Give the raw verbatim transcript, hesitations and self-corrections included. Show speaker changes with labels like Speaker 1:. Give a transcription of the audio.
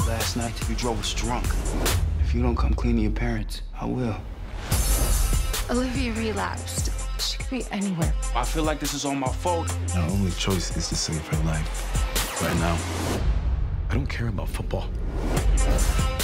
Speaker 1: last night. You drove us drunk. If you don't come clean to your parents, I will.
Speaker 2: Olivia relapsed. She could be anywhere.
Speaker 1: I feel like this is all my fault.
Speaker 3: Our only choice is to save her life. Right now, I don't care about football.